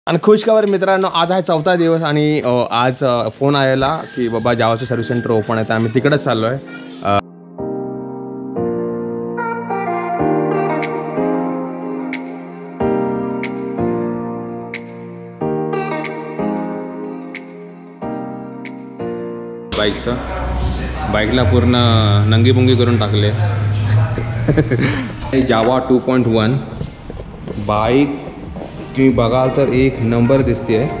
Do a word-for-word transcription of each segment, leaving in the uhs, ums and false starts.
आणि खुशखबर मित्रांनो, आज आहे चौथा दिवस आणि आज फोन आलेला की बाबा जावाचं सर्व्हिस सेंटर ओपन आहे, तर आम्ही तिकडेच चाललो आहे. बाईकचं बाईकला पूर्ण नंगीपुंगी करून टाकले. Jawa two point one bike तुम्ही बघाल तर एक नंबर दिसते आहे.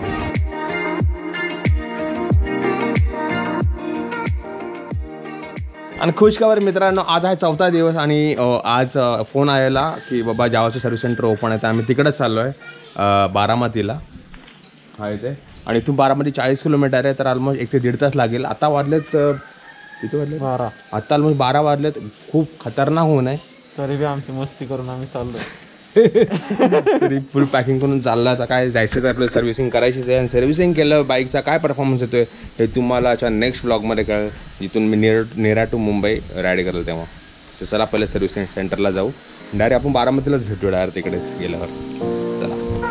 आणि खुशखबर मित्रांनो, आज आहे चौथा दिवस आणि आज फोन आलेला की बाबा जावाचं सर्व्हिस सेंटर ओपन आहे, तर आम्ही तिकडेच चाललो आहे बारामतीला. हा इथे आणि इथून बारामती चाळीस किलोमीटर आहे, तर ऑलमोस्ट एक ते दीड तास लागेल. आता वाजलेत किती वाजले? बारा. आता ऑलमोस्ट बारा वाजलेत. खूप खतरनाक होऊन आहे, तरी बी आमची मस्ती करून आम्ही चाललो. तरी फुल पॅकिंग करून चाललं. आता काय जायचं तर आपलं सर्व्हिसिंग करायचीच आहे, आणि सर्व्हिसिंग केलं बाईकचा काय परफॉर्मन्स येतोय हे तुम्हाला आजच्या नेक्स्ट व्लॉगमध्ये कळेल, जिथून मी नेर नेरा टू मुंबई राईड करेल तेव्हा. तर चला पहिले सर्व्हिसिंग सेंटरला जाऊ, डायरेक्ट आपण बारामतीलाच भेटू डायरेक्ट तिकडेच गेल्यावर. चला.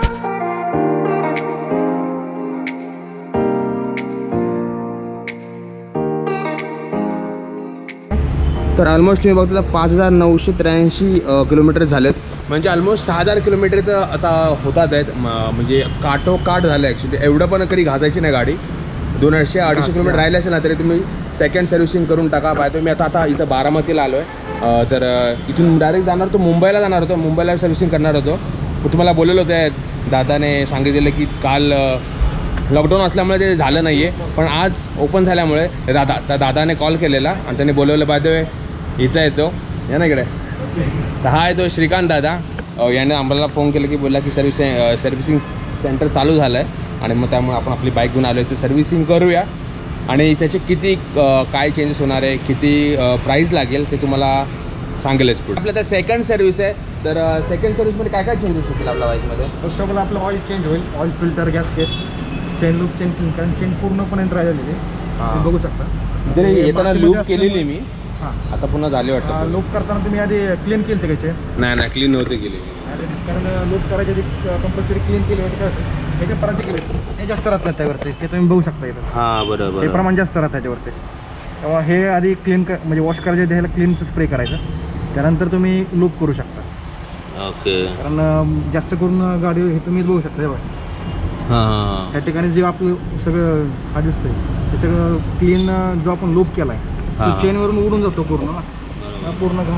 तर ऑलमोस्ट तुम्ही बघता पाच हजार नऊशे त्र्याऐंशी किलोमीटर झालेत, म्हणजे ऑलमोस्ट सहा हजार किलोमीटर तर आता होतात आहेत. म्हणजे काठोकाठ झालं ॲक्च्युली. एवढं पण कधी घासायची नाही गाडी. दोनशे अडीचशे किलोमीटर राहिले असेल ना तरी तुम्ही सेकंड सर्व्हिसिंग करून टाका. पाहतो मी आता आता इथं बारामतीला आलो आहे, तर इथून डायरेक्ट जाणार होतो मुंबईला जाणार होतो मुंबईला सर्व्हिसिंग करणार होतो. तुम्हाला बोललेलं होतं, दादाने सांगितलेलं की काल लॉकडाऊन असल्यामुळे ते झालं नाही आहे, पण आज ओपन झाल्यामुळे दादा त्या दादाने कॉल केलेला आणि त्याने बोलवलं बाय इथं येतो या ना इकडे. तर हा आहे तो श्रीकांत दादा. याने आम्हाला फोन केला की बोलला की सर्व्हिसिंग सर्व्हिसिंग सेंटर चालू झालं आहे, आणि मग त्यामुळे आपण आपली बाईक घेऊन आलो आहे, तर सर्व्हिसिंग करूया आणि त्याचे किती काय चेंजेस होणार आहे, किती प्राईस लागेल ते तुम्हाला सांगेलच पुढे. आपलं तर सेकंड सर्व्हिस आहे, तर सेकंड सर्व्हिसमध्ये काय काय चेंजेस होतील आपल्या बाईकमध्ये? फर्स्ट ऑफ ऑल आपलं ऑइल चेंज होईल, oil filter, gasket, chain loop change, कारण चेन पूर्णपणे ड्राय झालेली आहे, बघू शकता. तरी येताना लूप केलेली मी, हां आता पुन्हा झाले वाटतं. लूप करताना तुम्ही आधी क्लीन केली होते त्याचे? नाही नाही क्लीन नव्हते केली, कारण लूप करायच्या आधी कंपल्सरी क्लीन केली होती. काय त्याच्या परत केले हे जास्त राहत नाही त्यावरती, ते तुम्ही बघू शकता इथं. हां बरोबर, हे प्रमाण जास्त राहतं त्याच्यावरती. तेव्हा हे आधी क्लीन क म्हणजे वॉश करायच्या ह्याला क्लीनचं स्प्रे करायचं, त्यानंतर तुम्ही लूप करू शकता. ओके. कारण जास्त करून गाडी हे तुम्ही बघू शकता. बघा हां त्या ठिकाणी जे आपलं सगळं हा दिसतंय ते सगळं क्लीन जो आपण लूप केला आहे तो चेनवरून उडून जातो पूर्ण ना, पूर्ण घाम.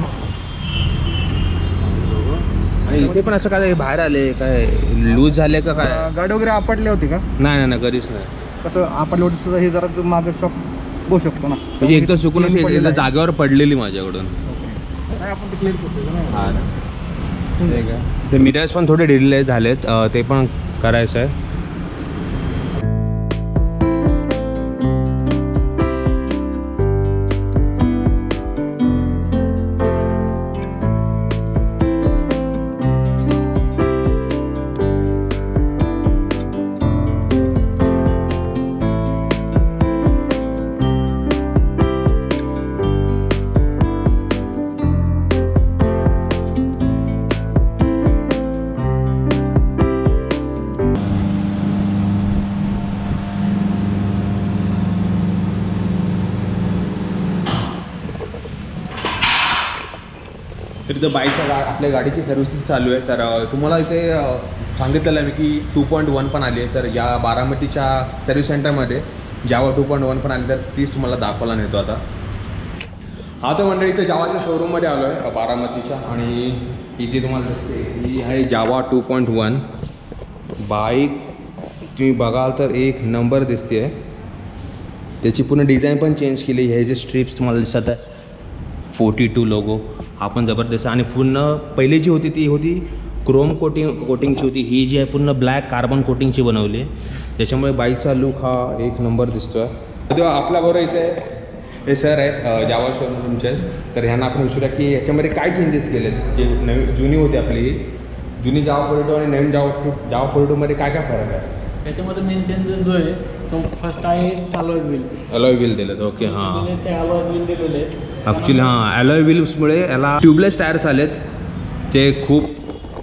आणि इथे पण असं काय बाहेर आले काय लूज झाले का काय? गाडी वगैरे आपटली होती का? नाही नाही कधीच नाही. कसं आपटली होती सुद्धा हे जरा मागे शॉक बघू शकतो ना, म्हणजे एकदा चुकून एकदा जागेवर पडलेली माझ्याकडून. नाही आपण ते क्लिअर करतो. हां ना, ते मिरर्स पण थोडे डिले झालेत, ते पण करायचं आहे. तर इथं बाईकच्या गा आपल्या गाडीची सर्व्हिसिंग चालू आहे. तर तुम्हाला इथे सांगितलेलं आहे की टू पॉईंट वन पण आली आहे, तर या बारामतीच्या सर्व्हिस सेंटरमध्ये जावा टू पॉईंट वन पण आली, तर तीच तुम्हाला दाखवायला नेतो आता. हा तर मंडळी इथं जावाच्या शोरूममध्ये आलो आहे बारामतीच्या, आणि इथे तुम्हाला दिसते ही आहे Jawa two point one bike. तुम्ही बघाल तर एक नंबर दिसते आहे. त्याची पूर्ण डिझाईन पण चेंज केली. हे जे स्ट्रिप्स तुम्हाला दिसत आहे फोर्टी टू लोगो हा पण जबरदस्त, आणि पूर्ण पहिली जी होती ती होती क्रोम कोटिंग कोटिंगची होती. ही जी आहे पूर्ण ब्लॅक कार्बन कोटिंगची बनवली आहे, त्याच्यामुळे बाईकचा लुक हा एक नंबर दिसतो आहे. तेव्हा आपल्याबरोबर इथे हे सर आहेत जावा शोरूमचे, तर ह्यांना आपण विचारूया की याच्यामध्ये काय चेंजेस केले, जे नवी जुनी होती आपली जुनी जावा फोर्टी टू आणि नवीन जावा जावा फोर्टी टूमध्ये काय काय फरक आहे? त्याच्यामध्ये मेन चेंजेस जो आहे तो फर्स्ट आहे अलॉय व्हील. अलॉय व्हील दिलेत. ओके. हां ते अलॉय व्हील दिलेले ॲक्च्युली हां अलॉय व्हील्समुळे याला ट्यूबलेस टायर्स आलेत, जे खूप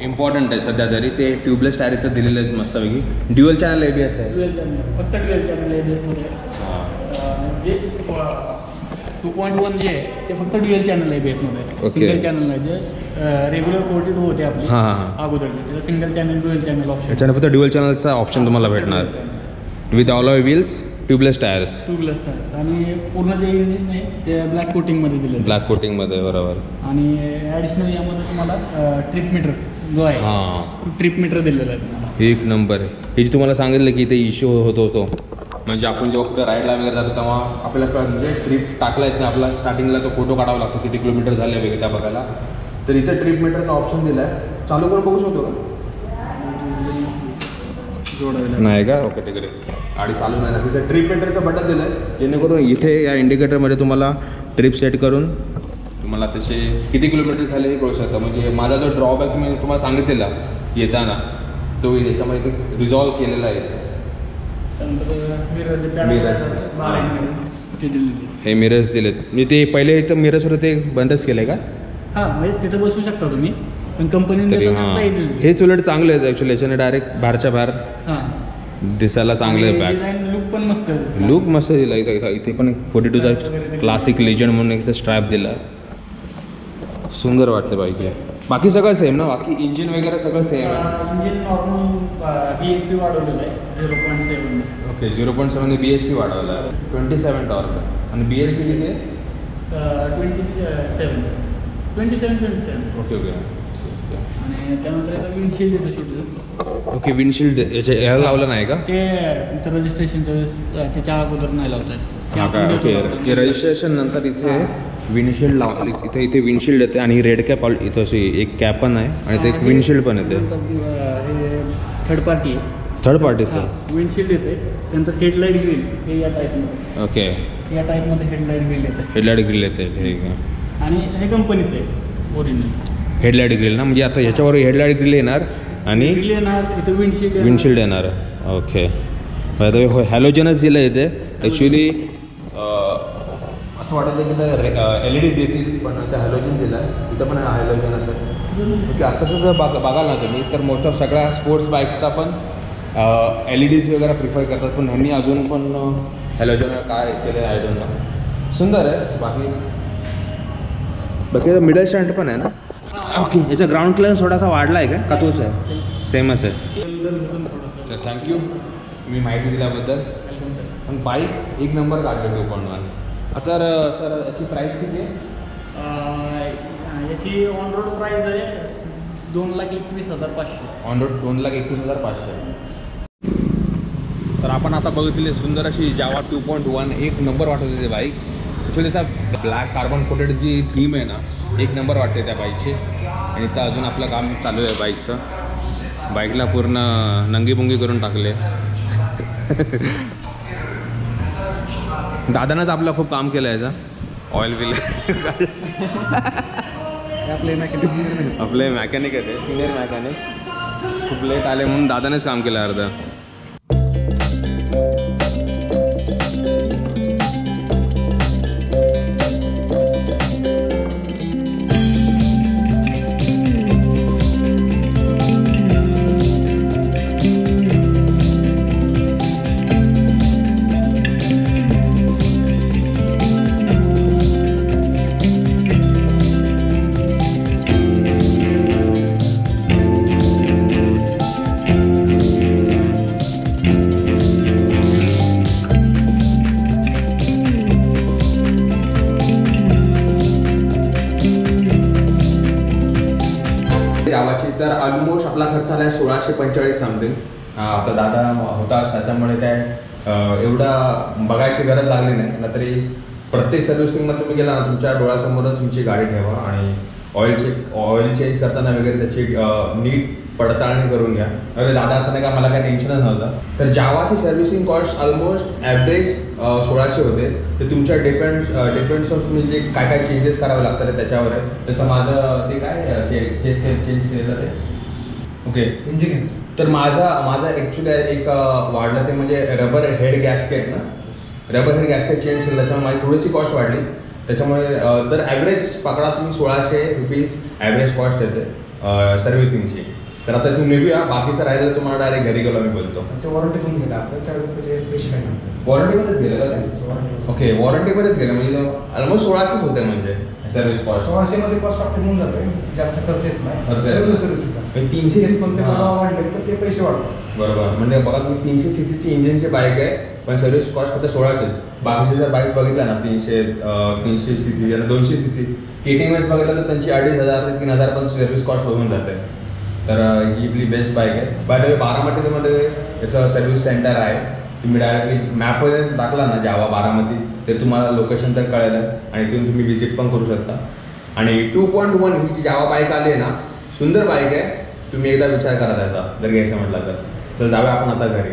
इम्पॉर्टंट आहे सध्या तरी ते ट्यूबलेस टायर इथं दिलेले आहेत मस्तपैकी. Dual channel A B S आहे. ड्युएल चॅनल फक्त ड्युएल चॅनल ए बी एसमध्ये जे टू पॉईंट वन जे आहे ते फक्त ड्युएल चॅनल ए बी एसमध्ये Okay. सिंगल चॅनल नाही जे रेग्युलर फोर्टी टू होते आपले हां हां अगोदरचे त्याला single channel dual channel option याच्यानं फक्त ड्युअल चॅनलचा ऑप्शन तुम्हाला भेटणार with alloy wheels tubeless tyres. Two plus tyres आणि पूर्ण जे इंजिन आहे ते ब्लॅक कोटिंगमध्ये दिलं आहे. ब्लॅक कोटिंगमध्ये बरोबर. आणि ॲडिशनल यामध्ये तुम्हाला ट्रिप मीटर जो आहे हां ट्रिप मीटर दिलेला आहे तुम्हाला. एक नंबर. हे जे तुम्हाला सांगितलं की इथे इश्यू होत होतो म्हणजे आपण जेव्हा कुठे राईडला वगैरे जातो तेव्हा आपल्याला म्हणजे ट्रिप टाकला येत नाही आपला स्टार्टिंगला तो फोटो काढावा लागतो किती किलोमीटर झाले वगैरे त्या बघायला. तर इथं ट्रिप मीटरचा ऑप्शन दिला आहे. चालू करून बघू शकतो का? जोडायला नाही का? ओके तिकडे गाडी चालू नाही ना तिथे ट्रिप मीटरचं बटन दिलं आहे जेणेकरून इथे या इंडिकेटरमध्ये तुम्हाला ट्रिप सेट करून तुम्हाला तसे किती किलोमीटर झाले हे कळू शकतं. म्हणजे माझा जो ड्रॉबॅक मी तुम्हाला सांगितलेला येताना तो याच्यामध्ये ते रिझॉल्व केलेला आहे. त्यानंतर मिरर जे Mirrors. बारा इंच ते दिलेले. हे मिरर्स दिलेत म्हणजे ते पहिले इथं मिरर्स होते ते बंदच केलं आहे का? हां म्हणजे तिथं बसू शकता तुम्ही पण कंपनीने तरी हां हेच उलट चांगलं आहे ॲक्च्युली. याच्याने डायरेक्ट बाहेरच्या बाहेर हां दिसायला चांगलं आहे बॅग. डिझाईन लुक पण मस्त आहे. लुक मस्त दिला इथं इथं- इथे पण फोर्टी टूचा क्लासिक लेजंड म्हणून एक स्ट्रॅप दिला. सुंदर वाटते बाईक. बाकी सगळं सेम ना? बाकी इंजिन वगैरे सगळं सेम आहे. Engine normal B H P वाढवलेलं आहे zero point seven. Okay zero point seven B H P वाढवला आहे. ट्वेंटी सेवन टॉर्क आणि बी एच पी किती आहे? Twenty seven twenty seven twenty seven okay okay आणि त्यानंतर याचा विंडशिल्ड येतं शूट. ओके विंडशिल्ड याच्या याला लावलं नाही का? ते तुमचं रजिस्ट्रेशनच्या वेळेस अं, त्याच्या अगोदर नाही लावतात. हां काय ओके रजिस्ट्रेशन नंतर इथे विंडशिल्ड लाव इथे इथे विंडशिल्ड येते आणि रेड कॅप इथं अशी एक कॅप पण आहे आणि ते एक विंडशिल्ड पण येते. हे थर्ड पार्टी आहे. थर्ड पार्टीचं विंडशिल्ड येते त्यानंतर हेडलाईट ग्रिल हे या टाईपमध्ये ओके या टाईपमध्ये हेडलाईट ग्रिल येते हेडलाईट ग्रिल येते ठीक आहे. आणि हे कंपनीचं आहे ओरिजिनल हेडलाईट ग्रिल ना म्हणजे आता ह्याच्यावर हेडलाईट ग्रिल येणार आणि ग्रिल येणार इथं विंडशिल्ड विंडशिल्ड येणार. ओके हो हॅलोजनच दिलं इथे ॲक्च्युली. असं वाटतं की एल ई डी देतील पण त्या हॅलोजन दिलं आहे इथं पण हॅलोजन असं. ओके आता सुद्धा बघा बघाल ना तुम्ही तर मोस्ट ऑफ सगळ्या स्पोर्ट्स बाईक्सचा पण एल ई डीज वगैरे प्रिफर करतात पण ह्यांनी अजून पण हॅलोजन काय केलं आय डोंट नो. सुंदर आहे. बाकी बाकी मिडल स्टँड पण आहे ना? ओके याचा ग्राउंड क्लिअरन्स थोडासा वाढला आहे का का तोच आहे? सेमच आहे. तर थँक्यू मी माहिती दिल्याबद्दल. पण बाईक एक नंबर काढले टू पॉईंट वन. तर सर याची प्राईस किती आहे? याची ऑन रोड प्राईस आहे दोन लाख एकवीस हजार पाचशे. ऑन रोड दोन लाख एकवीस हजार पाचशे. तर आपण आता बघितली सुंदर अशी जावा टू पॉईंट वन एक नंबर वाटत होती बाईक. ॲक्च्युली त्याचा ब्लॅक कार्बन कोटेड जी थीम आहे ना एक नंबर वाटते त्या बाईकची. आणि इथं अजून आपलं काम चालू आहे बाईकचं. बाईकला पूर्ण नंगीपुंगी करून टाकले. दादानंच आपलं खूप काम केलं आहे याचं ऑइल बिल. आपले मॅकॅनिक आपले मॅकॅनिक आहे ते सिनियर मॅकॅनिक खूप लेट आले म्हणून दादानेच काम केलं अर्ध. यावाची तर ऑलमोस्ट आपला खर्च आला आहे सोळाशे पंचेचाळीस समथिंग. आपला दादा होता त्याच्यामुळे काय एवढा बघायची गरज लागली नाही ना. तरी प्रत्येक सर्व्हिसिंगमध्ये तुम्ही गेला ना तुमच्या डोळ्यासमोरच तुमची गाडी ठेवा आणि ऑइल चेक ऑइल चेंज करताना वगैरे त्याची नीट पडताळणी करून घ्या. अरे दादा असं नाही का मला काही टेन्शनच नव्हतं. तर जावाची सर्व्हिसिंग कॉस्ट ऑलमोस्ट ॲव्हरेज सोळाशे होते. ते तुमच्या डिपेंड्स डिपेंड्स ऑन तुम्ही जे काय काय चेंजेस करावे लागतात त्याच्यावर आहे. जसं माझं ते काय चे चे चेंज केलेलं ते ओके इंजिनियर. तर माझा माझा ॲक्च्युली एक वाढलं ते म्हणजे रबर हेड गॅस्केट ना. रबर हेड गॅस्केट चेंज केलं त्याच्यामुळे माझी थोडीशी कॉस्ट वाढली. त्याच्यामुळे तर ॲव्हरेज पकडा तुम्ही सोळाशे रुपीज ॲव्हरेज कॉस्ट येते सर्व्हिसिंगची. तर आता तुम्ही निघूया, बाकीचं राहिलं तुम्हाला डायरेक्ट घरी गेलो मी बोलतो. ते वॉरंटीतून गेलं आपलं त्यावेळी पैसे काय नव्हते. वॉरंटीमध्येच गेलं का? ओके, वॉरंटीमध्येच गेलं म्हणजे ऑलमोस्ट सोळाशेच होते म्हणजे सर्व्हिस कॉस्ट. सोळाशे मध्ये कॉस्ट आपले होऊन जाते, जास्त खर्च येत नाही. खर्च येत नाही. तीनशे सीसी वाढले तर ते पैसे वाढतात. बरोबर, म्हणजे बघा तुम्ही तीनशे सीसीची इंजिनची बाईक आहे पण सर्व्हिस कॉस्ट फक्त सोळाशे. बाकीचे जर बाईक्स बघितल्या ना तीनशे तीनशे सीसी आणि दोनशे सीसी केटीएमएस बघितलं तर त्यांची अडीच हजार ते तीन हजार पण सर्व्हिस कॉस्ट होऊन जाते. तर ही आपली बेस्ट बाईक आहे. बाय द वे बारामतीमध्ये याचं सर्व्हिस सेंटर आहे. तुम्ही डायरेक्टली मॅपमध्ये टाकला ना जावा बारामती तर तुम्हाला लोकेशन तर कळेलच आणि तिथून तुम्ही व्हिजिट पण करू शकता. आणि टू पॉईंट वन ही जी जावा बाईक आली आहे ना, सुंदर बाईक आहे. तुम्ही एकदा विचार करा त्याचा जर घ्यायचं म्हटलं तर. तर जाऊया आपण आता घरी.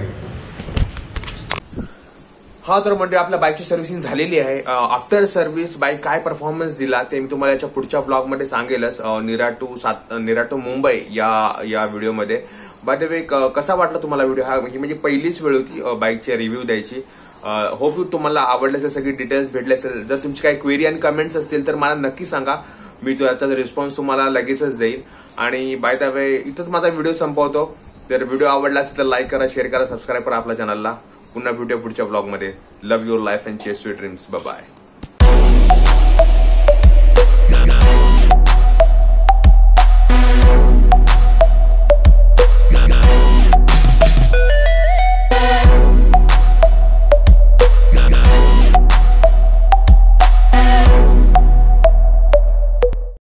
हा तर म्हणजे आपल्या बाईकची सर्व्हिसिंग झालेली आहे. आफ्टर सर्व्हिस बाईक काय परफॉर्मन्स दिला ते मी तुम्हाला याच्या पुढच्या ब्लॉगमध्ये सांगेलच. निरा टू सात निरा टू मुंबई या या व्हिडिओमध्ये. बाय द वे कसा वाटला तुम्हाला व्हिडिओ? हा ही म्हणजे पहिलीच वेळ होती बाईकची रिव्ह्यू द्यायची. होप यू तुम्हाला आवडले असेल, सगळी डिटेल्स भेटले असेल. जर तुमची काही क्वेरी आणि कमेंट्स असतील तर मला नक्की सांगा, मी त्याचा रिस्पॉन्स तुम्हाला लगेचच देईन. आणि बाय द वे इथंच माझा व्हिडिओ संपवतो. जर व्हिडिओ आवडला असेल तर लाईक करा, शेअर करा, सबस्क्राईब करा आपल्या चॅनलला. पुन्हा भेटूया पुढच्या ब्लॉगमध्ये. Love your life and chase your dreams. Bye bye.